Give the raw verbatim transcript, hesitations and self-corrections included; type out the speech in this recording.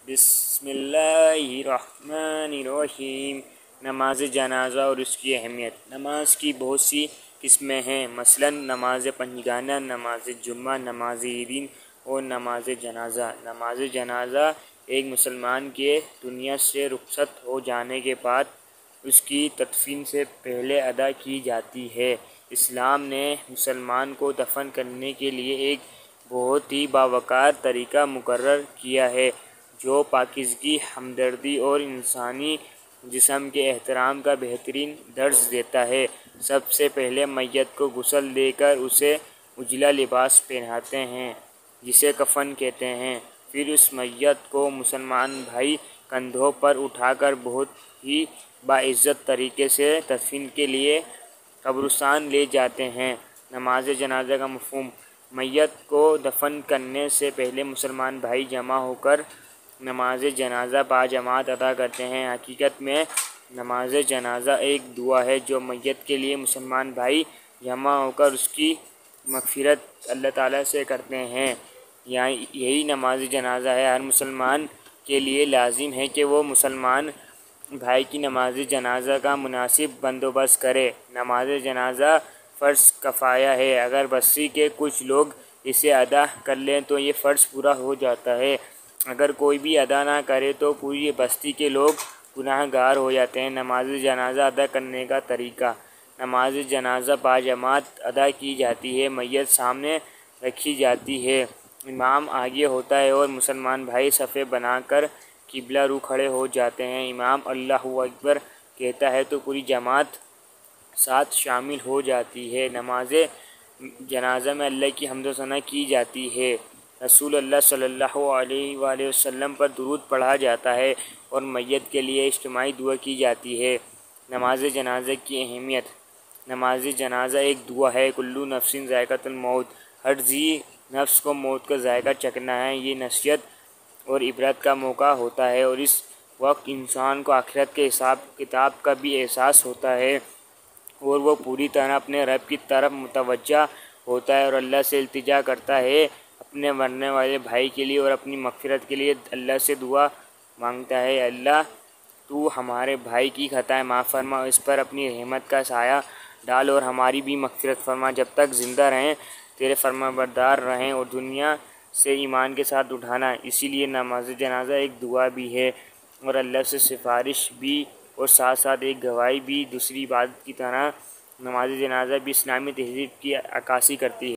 بسم اللہ الرحمن الرحیم۔ نماز جنازہ اور اس کی اہمیت۔ نماز کی بہت سی قسمیں ہیں، مثلاً نماز پنجگانہ، نماز جمعہ، نماز عیدین اور نماز جنازہ۔ نماز جنازہ ایک مسلمان کے دنیا سے رخصت ہو جانے کے بعد اس کی تدفین سے پہلے ادا کی جاتی ہے۔ اسلام نے مسلمان کو دفن کرنے کے لیے ایک بہت ہی باوقار طریقہ مقرر کیا ہے، جو پاکیزگی، ہمدردی اور انسانی جسم کے احترام کا بہترین درس دیتا ہے۔ سب سے پہلے میت کو غسل دے کر اسے اجلا لباس پہناتے ہیں، جسے کفن کہتے ہیں۔ پھر اس میت کو مسلمان بھائی کندھوں پر اٹھا کر بہت ہی باعزت طریقے سے تدفین کے لیے قبرستان لے جاتے ہیں۔ نماز جنازہ کا مفہوم۔ میت کو دفن کرنے سے پہلے مسلمان بھائی جمع ہو کر نماز جنازہ باجماعت ادا کرتے ہیں۔ حقیقت میں نماز جنازہ ایک دعا ہے جو میت کے لیے مسلمان بھائی جمع ہو کر اس کی مغفرت اللہ تعالیٰ سے کرتے ہیں۔ یہی نماز جنازہ ہے۔ ہر مسلمان کے لیے لازم ہے کہ وہ مسلمان بھائی کی نماز جنازہ کا مناسب بندوبست کرے۔ نماز جنازہ فرض کفایہ ہے۔ اگر بستی کے کچھ لوگ اسے ادا کر لیں تو یہ فرض پورا ہو جاتا ہے۔ اگر کوئی بھی ادا نہ کرے تو پوری بستی کے لوگ گناہ گار ہو جاتے ہیں۔ نماز جنازہ ادا کرنے کا طریقہ۔ نماز جنازہ باجماعت ادا کی جاتی ہے۔ میت سامنے رکھی جاتی ہے، امام آگے ہوتا ہے اور مسلمان بھائی صفیں بنا کر قبلہ رو کھڑے ہو جاتے ہیں۔ امام اللہ اکبر کہتا ہے تو پوری جماعت ساتھ شامل ہو جاتی ہے۔ نماز جنازہ میں اللہ کی حمد و ثنا کی جاتی ہے، رسول اللہ صلی اللہ علیہ وآلہ وسلم پر درود پڑھا جاتا ہے اور میت کے لیے اجتماعی دعا کی جاتی ہے۔ نماز جنازہ کی اہمیت۔ نماز جنازہ ایک دعا ہے۔ کلُّ نفس ذائقۃ الموت، ہر ذی نفس کو موت کا ذائقہ چکھنا ہے۔ یہ نصیحت اور عبرت کا موقع ہوتا ہے اور اس وقت انسان کو آخرت کے حساب کتاب کا بھی احساس ہوتا ہے اور وہ پوری طرح اپنے رب کی طرف متوجہ ہوتا ہے اور اللہ سے التجا کرتا ہے، اپنے مرنے والے بھائی کے لیے اور اپنی مغفرت کے لیے اللہ سے دعا مانگتا ہے۔ اللہ تو ہمارے بھائی کی خطائیں معاف فرما، اس پر اپنی رحمت کا سایہ ڈال اور ہماری بھی مغفرت فرما۔ جب تک زندہ رہیں تیرے فرمانبردار رہیں اور دنیا سے ایمان کے ساتھ اٹھانا۔ اسی لیے نماز جنازہ ایک دعا بھی ہے اور اللہ سے سفارش بھی اور ساتھ ساتھ ایک گواہی بھی۔ دوسری عبادت کی طرح نماز جنازہ بھی اسلامی تہذیب کی عکاسی کرتی ہے۔